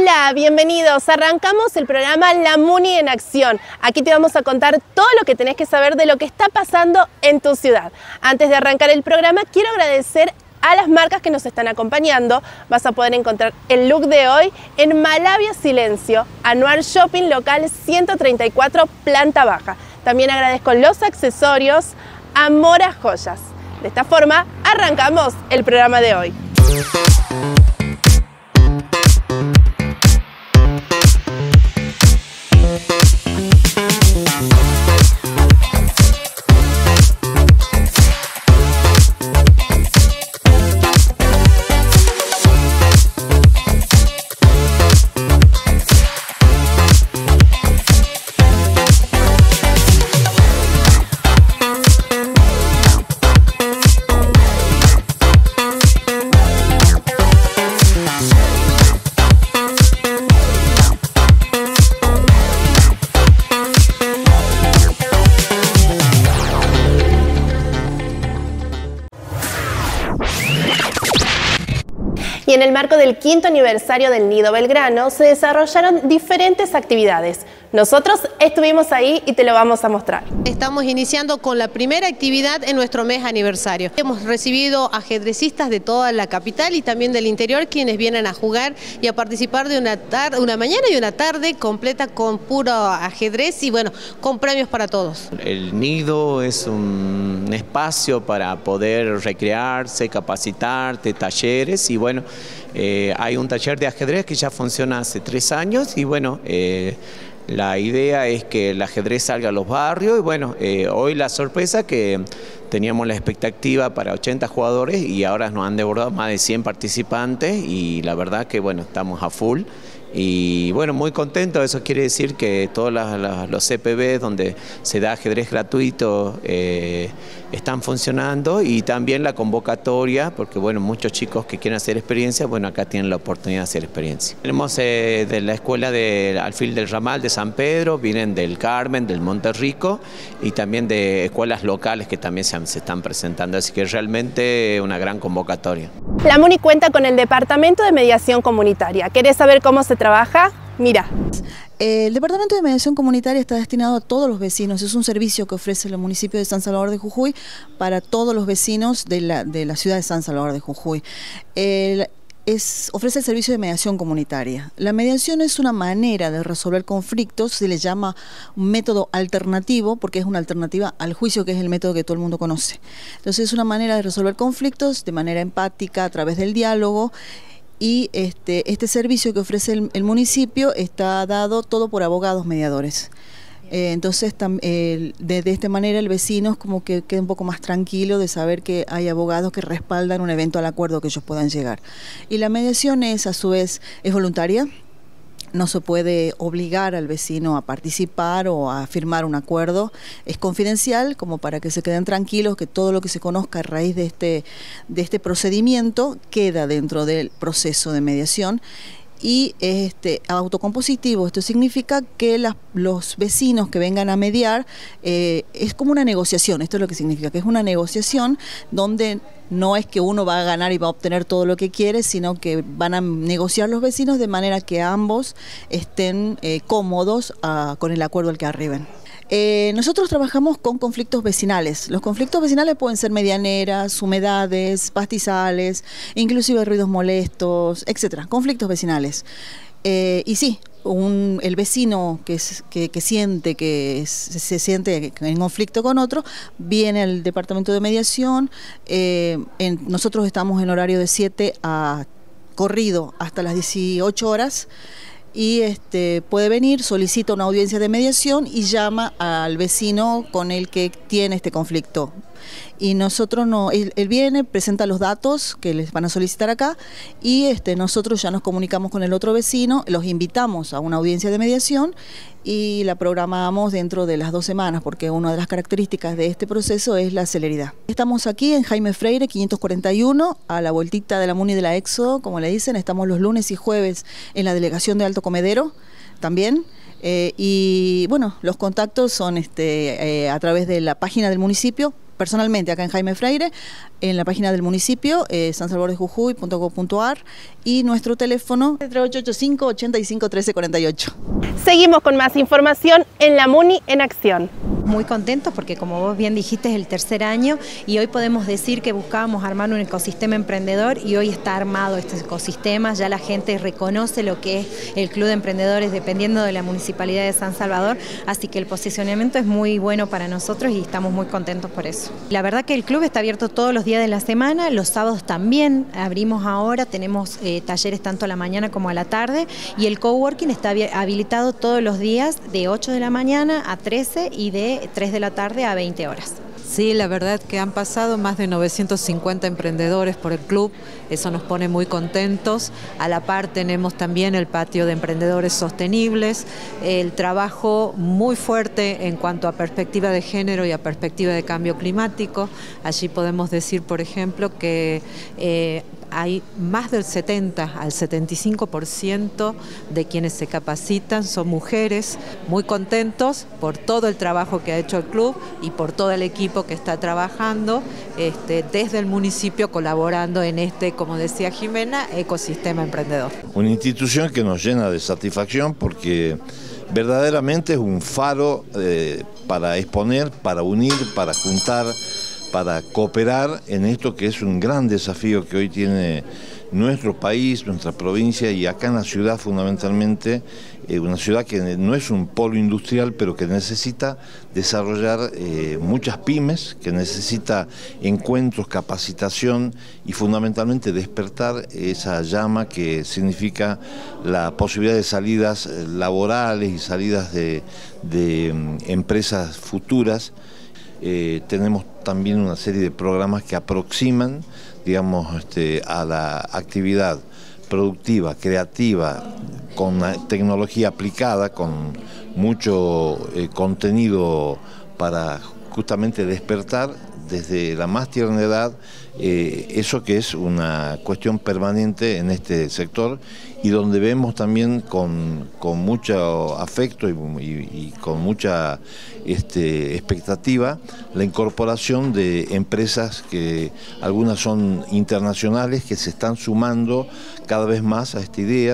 Hola, bienvenidos. Arrancamos el programa La Muni en Acción. Aquí te vamos a contar todo lo que tenés que saber de lo que está pasando en tu ciudad. Antes de arrancar el programa, quiero agradecer a las marcas que nos están acompañando. Vas a poder encontrar el look de hoy en Malavia Silencio, Anuar Shopping Local 134, planta baja. También agradezco los accesorios a Mora Joyas. De esta forma, arrancamos el programa de hoy. Y en el marco del 5º aniversario del Nido Belgrano se desarrollaron diferentes actividades. Nosotros estuvimos ahí y te lo vamos a mostrar. Estamos iniciando con la primera actividad en nuestro mes aniversario. Hemos recibido ajedrecistas de toda la capital y también del interior, quienes vienen a jugar y a participar de una mañana y una tarde completa con puro ajedrez y bueno, con premios para todos. El Nido es un espacio para poder recrearse, capacitarte, talleres y bueno, hay un taller de ajedrez que ya funciona hace 3 años y bueno, la idea es que el ajedrez salga a los barrios y bueno, hoy la sorpresa que teníamos la expectativa para 80 jugadores y ahora nos han desbordado más de 100 participantes y la verdad que bueno, estamos a full. Y bueno, muy contento, eso quiere decir que todos los CPB donde se da ajedrez gratuito están funcionando y también la convocatoria, porque bueno, muchos chicos que quieren hacer experiencia, bueno, acá tienen la oportunidad de hacer experiencia. Tenemos de la escuela de Alfil del Ramal de San Pedro, vienen del Carmen, del Monterrico y también de escuelas locales que también se están presentando, así que realmente una gran convocatoria. La Muni cuenta con el Departamento de Mediación Comunitaria. ¿Querés saber cómo se trabaja? Mira. El Departamento de Mediación Comunitaria está destinado a todos los vecinos. Es un servicio que ofrece el municipio de San Salvador de Jujuy para todos los vecinos de la ciudad de San Salvador de Jujuy. Ofrece el servicio de mediación comunitaria. La mediación es una manera de resolver conflictos, se le llama un método alternativo porque es una alternativa al juicio, que es el método que todo el mundo conoce. Entonces es una manera de resolver conflictos de manera empática a través del diálogo y este servicio que ofrece el municipio está dado todo por abogados mediadores. Entonces de esta manera el vecino es como que queda un poco más tranquilo de saber que hay abogados que respaldan un evento al acuerdo que ellos puedan llegar. Y la mediación a su vez es voluntaria. No se puede obligar al vecino a participar o a firmar un acuerdo. Es confidencial, como para que se queden tranquilos que todo lo que se conozca a raíz de este procedimiento queda dentro del proceso de mediación. Y autocompositivo, esto significa que los vecinos que vengan a mediar es como una negociación, esto es lo que significa, que es una negociación donde no es que uno va a ganar y va a obtener todo lo que quiere, sino que van a negociar los vecinos de manera que ambos estén cómodos con el acuerdo al que arriben. Nosotros trabajamos con conflictos vecinales. Los conflictos vecinales pueden ser medianeras, humedades, pastizales, inclusive ruidos molestos, etcétera. Conflictos vecinales. Y sí, el vecino que siente que se siente en conflicto con otro, viene al departamento de mediación. Nosotros estamos en horario de 7 a corrido hasta las 18 horas. Y puede venir, solicita una audiencia de mediación y llama al vecino con el que tiene este conflicto. Y nosotros él viene, presenta los datos que les van a solicitar acá y nosotros ya nos comunicamos con el otro vecino, los invitamos a una audiencia de mediación y la programamos dentro de las 2 semanas, porque una de las características de este proceso es la celeridad. Estamos aquí en Jaime Freire 541, a la vueltita de la Muni de la Éxodo, como le dicen. Estamos los lunes y jueves en la delegación de Alto Comedero también. Y bueno, los contactos son a través de la página del municipio, personalmente acá en Jaime Freire, en la página del municipio, sansalvadordejujuy.gov.ar, y nuestro teléfono 3885 85 13 48. Seguimos con más información en la MUNI en acción. Muy contentos porque, como vos bien dijiste, es el tercer año y hoy podemos decir que buscábamos armar un ecosistema emprendedor y hoy está armado este ecosistema. Ya la gente reconoce lo que es el Club de Emprendedores dependiendo de la Municipalidad de San Salvador, así que el posicionamiento es muy bueno para nosotros y estamos muy contentos por eso. La verdad que el club está abierto todos los días de la semana, los sábados también abrimos ahora, tenemos talleres tanto a la mañana como a la tarde, y el coworking está habilitado todos los días de 8 de la mañana a 13 y de 3 de la tarde a 20 horas. Sí, la verdad que han pasado más de 950 emprendedores por el club, eso nos pone muy contentos. A la par tenemos también el patio de emprendedores sostenibles, el trabajo muy fuerte en cuanto a perspectiva de género y a perspectiva de cambio climático. Allí podemos decir, por ejemplo, que hay más del 70 al 75% de quienes se capacitan son mujeres, muy contentos por todo el trabajo que ha hecho el club y por todo el equipo que está trabajando desde el municipio colaborando en este, como decía Jimena, ecosistema emprendedor. Una institución que nos llena de satisfacción porque verdaderamente es un faro para exponer, para unir, para juntar, para cooperar en esto que es un gran desafío que hoy tiene nuestro país, nuestra provincia y acá en la ciudad fundamentalmente, una ciudad que no es un polo industrial pero que necesita desarrollar muchas pymes, que necesita encuentros, capacitación y fundamentalmente despertar esa llama que significa la posibilidad de salidas laborales y salidas de empresas futuras. Tenemos también una serie de programas que aproximan, digamos, a la actividad productiva, creativa, con tecnología aplicada, con mucho contenido para justamente despertar desde la más tierna edad eso que es una cuestión permanente en este sector y donde vemos también con mucho afecto y con mucha expectativa la incorporación de empresas que algunas son internacionales que se están sumando cada vez más a esta idea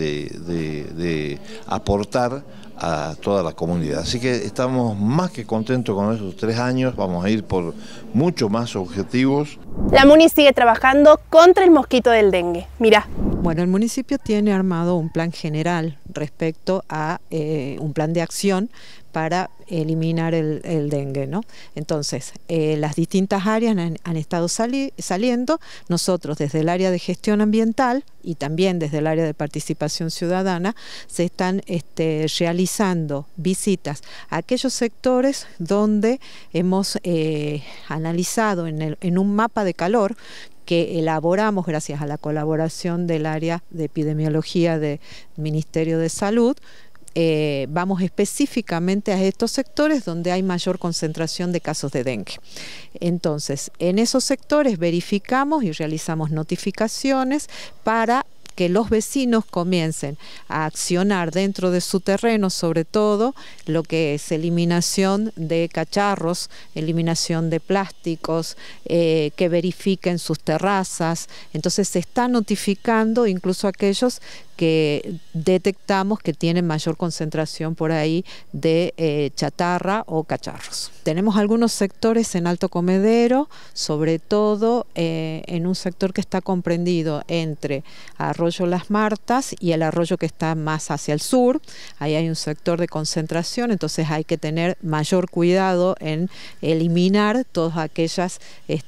de aportar a toda la comunidad. Así que estamos más que contentos con estos 3 años, vamos a ir por mucho más objetivos. La MUNI sigue trabajando contra el mosquito del dengue. Mirá. Bueno, el municipio tiene armado un plan general respecto a un plan de acción para eliminar el dengue, ¿no? Entonces, las distintas áreas han estado saliendo. Nosotros desde el área de gestión ambiental y también desde el área de participación ciudadana se están realizando visitas a aquellos sectores donde hemos analizado en un mapa de calor que elaboramos gracias a la colaboración del área de epidemiología del Ministerio de Salud. Vamos específicamente a estos sectores donde hay mayor concentración de casos de dengue. Entonces, en esos sectores verificamos y realizamos notificaciones para que los vecinos comiencen a accionar dentro de su terreno, sobre todo lo que es eliminación de cacharros, eliminación de plásticos, que verifiquen sus terrazas. Entonces se está notificando incluso a aquellos que detectamos que tienen mayor concentración por ahí de chatarra o cacharros. Tenemos algunos sectores en Alto Comedero, sobre todo en un sector que está comprendido entre Arroyo Las Martas y el arroyo que está más hacia el sur. Ahí hay un sector de concentración, entonces hay que tener mayor cuidado en eliminar todas aquellas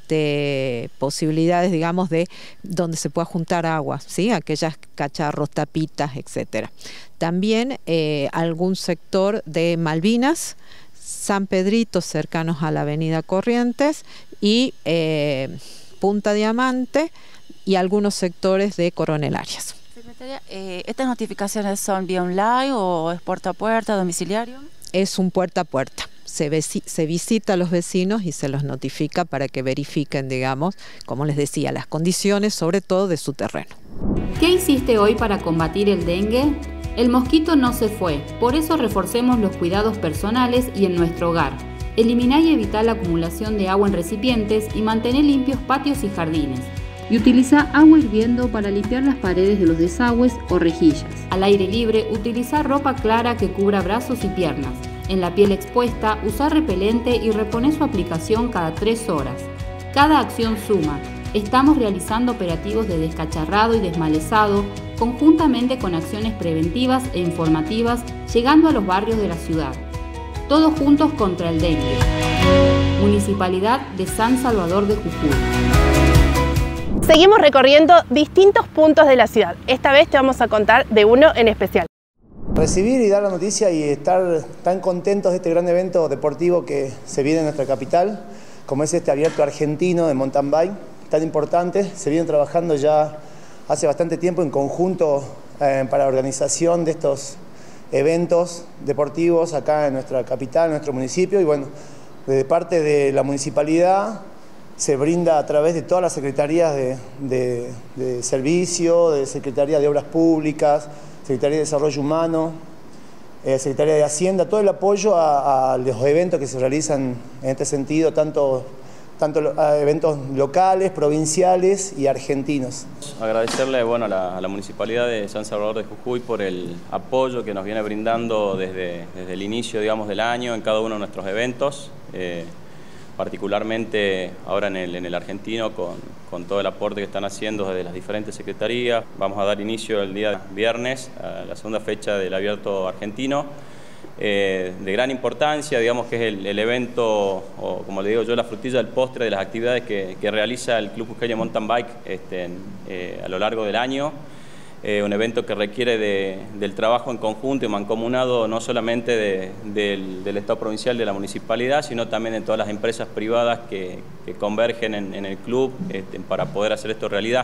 posibilidades, digamos, de donde se pueda juntar agua, ¿sí? Aquellas cacharros, tapitas, etcétera. También algún sector de Malvinas, San Pedrito, cercanos a la avenida Corrientes, y Punta Diamante, y algunos sectores de Coronel Arias. Secretaria, ¿estas notificaciones son vía online o es puerta a puerta, domiciliario? Es un puerta a puerta. Se visita a los vecinos y se los notifica para que verifiquen, digamos, como les decía, las condiciones, sobre todo de su terreno. ¿Qué hiciste hoy para combatir el dengue? El mosquito no se fue, por eso reforcemos los cuidados personales y en nuestro hogar. Eliminá y evitá la acumulación de agua en recipientes y mantener limpios patios y jardines. Y utiliza agua hirviendo para limpiar las paredes de los desagües o rejillas. Al aire libre, utiliza ropa clara que cubra brazos y piernas. En la piel expuesta, usa repelente y repone su aplicación cada 3 horas. Cada acción suma. Estamos realizando operativos de descacharrado y desmalezado conjuntamente con acciones preventivas e informativas llegando a los barrios de la ciudad. Todos juntos contra el dengue. Municipalidad de San Salvador de Jujuy. Seguimos recorriendo distintos puntos de la ciudad. Esta vez te vamos a contar de uno en especial. Recibir y dar la noticia y estar tan contentos de este gran evento deportivo que se viene en nuestra capital, como es este abierto argentino de mountain bike, tan importante. Se viene trabajando ya hace bastante tiempo en conjunto para la organización de estos eventos deportivos acá en nuestra capital, en nuestro municipio, y bueno, de parte de la municipalidad se brinda a través de todas las secretarías de servicio, de Secretaría de Obras Públicas, Secretaría de Desarrollo Humano, Secretaría de Hacienda, todo el apoyo a los eventos que se realizan en este sentido, tanto eventos locales, provinciales y argentinos. Agradecerle a la Municipalidad de San Salvador de Jujuy por el apoyo que nos viene brindando desde el inicio, digamos, del año en cada uno de nuestros eventos, particularmente ahora en el argentino con todo el aporte que están haciendo desde las diferentes secretarías. Vamos a dar inicio el día viernes a la segunda fecha del abierto argentino. De gran importancia, digamos que es el evento, o como le digo yo, la frutilla del postre de las actividades que realiza el Club Jujeño Mountain Bike a lo largo del año. Un evento que requiere del trabajo en conjunto y mancomunado no solamente del Estado provincial, de la municipalidad, sino también de todas las empresas privadas que convergen en el club para poder hacer esto realidad.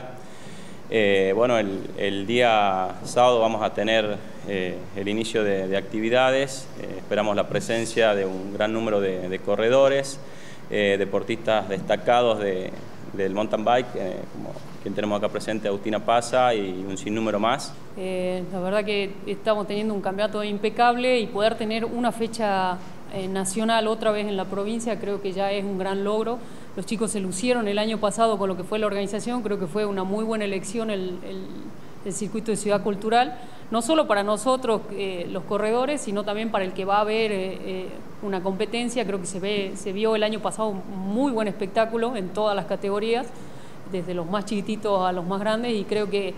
El día sábado vamos a tener el inicio de actividades. Esperamos la presencia de un gran número de corredores, deportistas destacados del mountain bike, como quien tenemos acá presente, Agustina Paza, y un sinnúmero más. La verdad que estamos teniendo un campeonato impecable, y poder tener una fecha nacional otra vez en la provincia creo que ya es un gran logro. Los chicos se lucieron el año pasado con lo que fue la organización. Creo que fue una muy buena elección el circuito de Ciudad Cultural, no solo para nosotros los corredores, sino también para el que va a ver una competencia. Creo que se vio el año pasado un muy buen espectáculo en todas las categorías, desde los más chiquititos a los más grandes, y creo que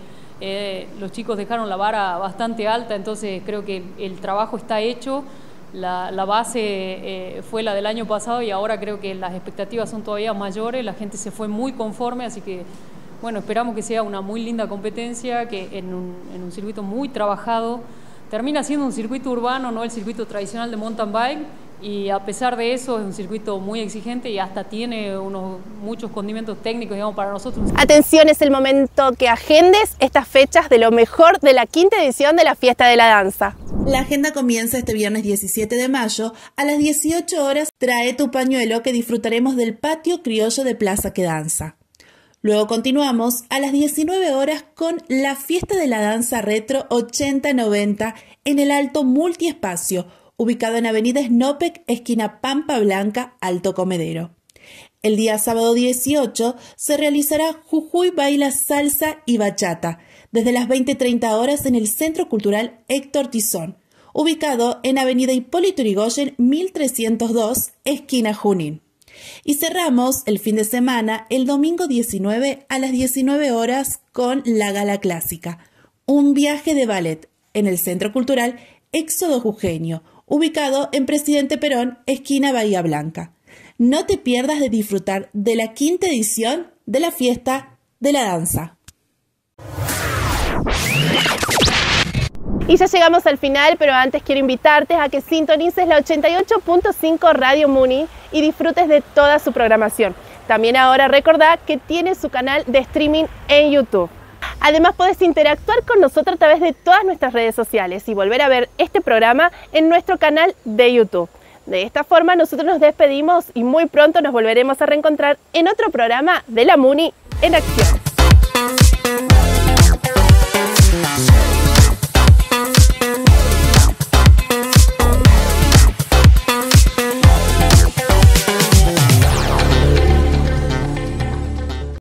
los chicos dejaron la vara bastante alta. Entonces creo que el trabajo está hecho. La base fue la del año pasado, y ahora creo que las expectativas son todavía mayores. La gente se fue muy conforme, así que bueno, esperamos que sea una muy linda competencia, que en un circuito muy trabajado termina siendo un circuito urbano, no el circuito tradicional de mountain bike, y a pesar de eso es un circuito muy exigente y hasta tiene muchos condimentos técnicos, digamos, para nosotros. Atención, es el momento que agendes estas fechas de lo mejor de la 5ª edición de la Fiesta de la Danza. La agenda comienza este viernes 17 de mayo a las 18 horas. Trae tu pañuelo, que disfrutaremos del patio criollo de Plaza que Danza. Luego continuamos a las 19 horas con la Fiesta de la Danza Retro 80-90 en el Alto Multiespacio, ubicado en Avenida Snopek, esquina Pampa Blanca, Alto Comedero. El día sábado 18 se realizará Jujuy Baila Salsa y Bachata, desde las 20:30 horas en el Centro Cultural Héctor Tizón, ubicado en Avenida Hipólito Yrigoyen 1302, esquina Junín. Y cerramos el fin de semana el domingo 19 a las 19 horas con la Gala Clásica, un viaje de ballet en el Centro Cultural Éxodo Jujeño, ubicado en Presidente Perón, esquina Bahía Blanca. No te pierdas de disfrutar de la 5ª edición de la Fiesta de la Danza. Y ya llegamos al final, pero antes quiero invitarte a que sintonices la 88.5 Radio Muni y disfrutes de toda su programación. También ahora recordá que tiene su canal de streaming en YouTube. Además, puedes interactuar con nosotros a través de todas nuestras redes sociales y volver a ver este programa en nuestro canal de YouTube. De esta forma nosotros nos despedimos y muy pronto nos volveremos a reencontrar en otro programa de La Muni en Acción.